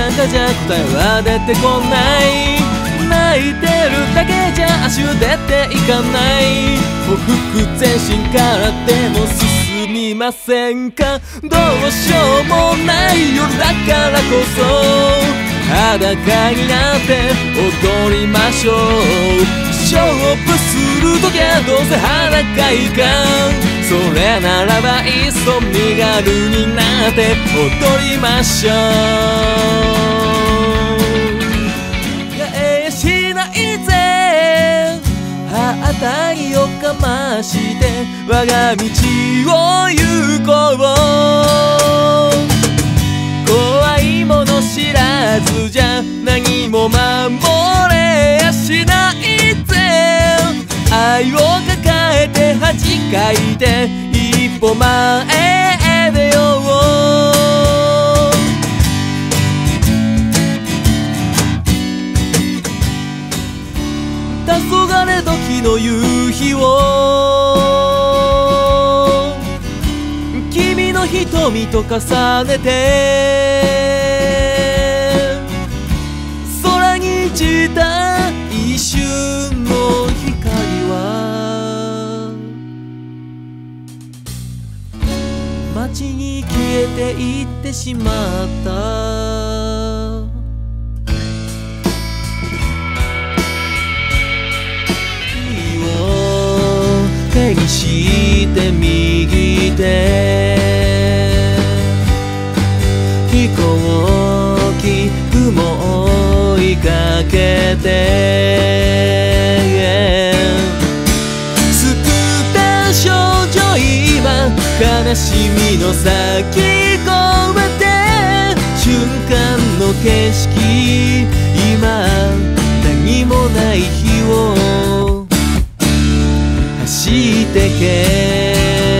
かじゃ答えは出てこない。泣いてるだけじゃ足を出ていかない。ほふく前進からでも進みませんか。どうしようもない夜だからこそ裸になって踊りましょう。勝負するときはどうせ裸いかん。それならばいっそ身軽になって踊りましょう。ややしないぜ、はたりをかまして我が道を行こう。怖いもの知らずじゃ何も守れやしないぜ。愛を抱えて恥かいて一歩前へ出よう。黄昏時の夕日を君の瞳と重ねて空に散った一瞬の光は街に消えていってしまった。手にして右手飛行機雲追いかけて救った少女今悲しみの先越えて瞬間の景色今何もない日を走ってけ。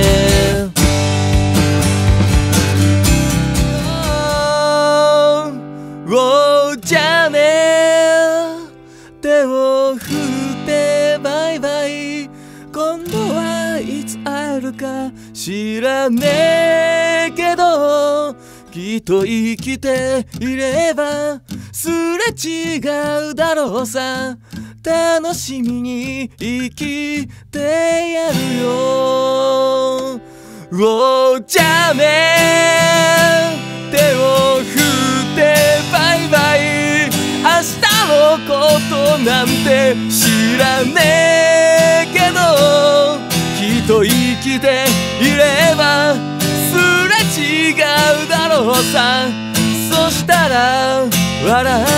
じゃあね手を振ってバイバイ。今度はいつ会えるか知らねえけどきっと生きていればすれ違うだろうさ。楽しみに生きてやるよ。じゃあね手を振ってバイバイ。明日のことなんて知らねえけどきっと生きていればすれ違うだろうさ。そしたら笑